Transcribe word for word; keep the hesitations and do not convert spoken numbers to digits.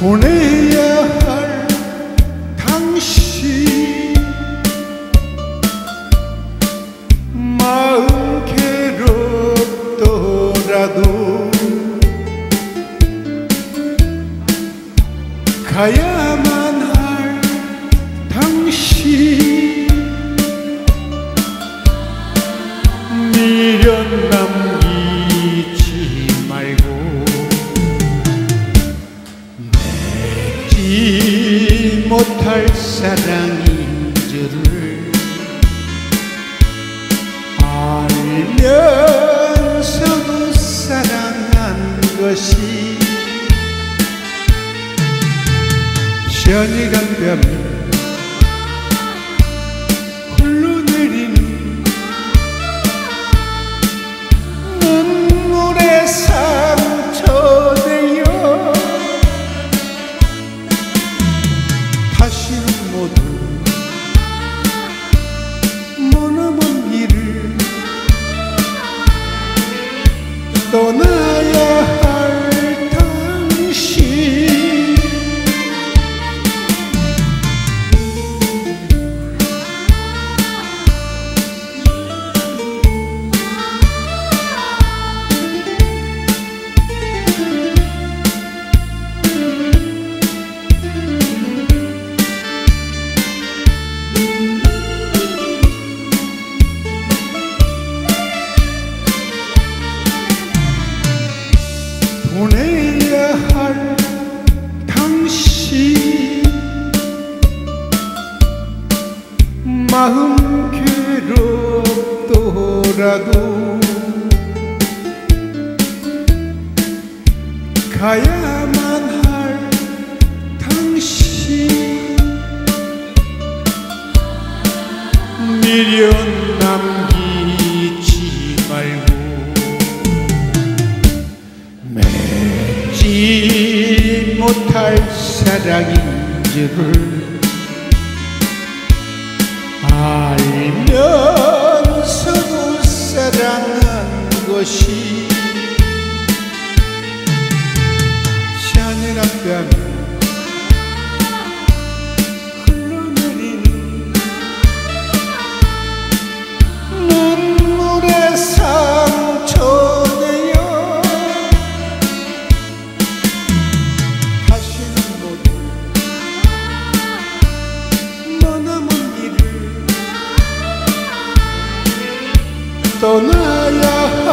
보내야 할 당신 마음 괴롭더라도 가야만 할 당신 미련 남기지 말고 맺지 못할 사랑인 줄을 알면서도 사랑한 것이 시원이간 뺨에 흘러내리는 눈물의 상처되어 다시는 모두 머나먼 길을 떠나야 할 당신 보내야 할 당신 마음 괴롭더라도 가야만 할 당신 미련 남기지 말고 맺지 못할 사랑인 줄을 알면서도 사랑한 것이 샤넬 앞뺨에 흘러내리는 눈물의 상처되어 다시는 모두 머나먼 길을 떠나야